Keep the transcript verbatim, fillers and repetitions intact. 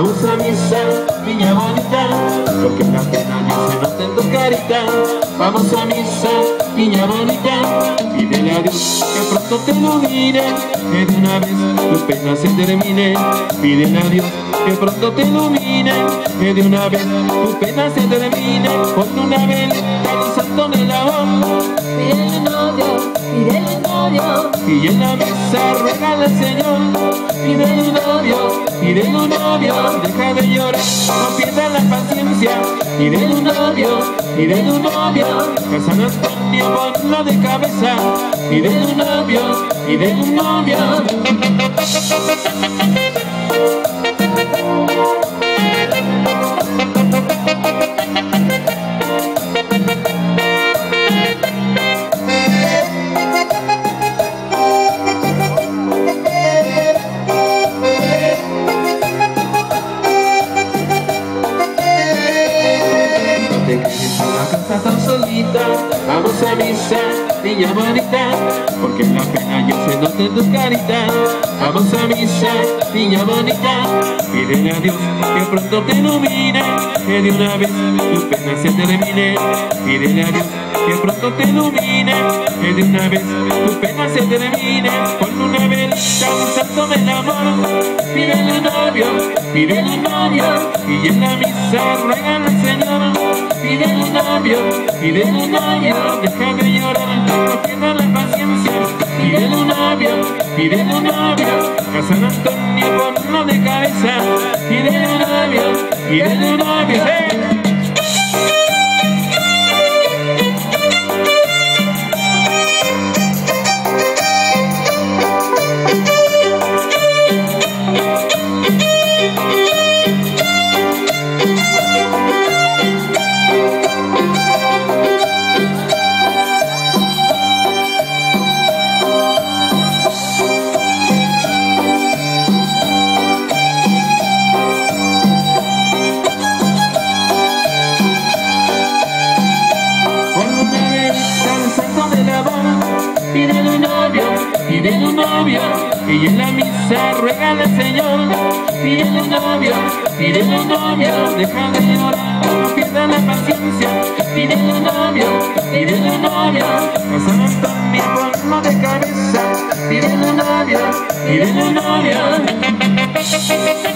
Vamos a misa, niña bonita, porque la pena ya se nota en tu carita. Vamos a misa, niña bonita, pídele a Dios que pronto te ilumine, que de una vez tus penas se terminen. Pídele a Dios que pronto te ilumine, que de una vez tus penas se terminen. Pon una vela al santo del amor, Pídele un novio, pídele un novio, y en la mesa ruégale al Señor. Pídele un novio, pídele un novio, deja de llorar, no pierdas la paciencia. Pídele un novio, pídele un novio, que San Antonio ponlo de cabeza. Pídele un novio, pídele un novio. Te quedes en la casa tan solita, vamos a misa, niña bonita, porque la pena ya se nota en tus caritas. Vamos a misa, niña bonita, pídele a Dios que pronto te ilumine, que de una vez tus penas se terminen. Pídele a Dios que pronto te ilumine, que de una vez tus penas se terminen. Pon una vela al santo del amor, pídele un novio, pídele un novio, y en la misa ruégale al Señor. Pídele un novio, pídele un novio, deja de llorar, no pierdas la paciencia. Pídele un novio, pídele un novio, a San Antonio ponlo de cabeza. Pídele un novio, pídele un novio, ¡eh! Pídele un novio, pídele un novio, y en la misa ruégale al Señor. Pídele un novio, pídele un novio, deja de llorar, no pierdas la paciencia. Pídele un novio, pídele un novio, a San Antonio ponlo de cabeza. Pídele un novio, pídele un novio.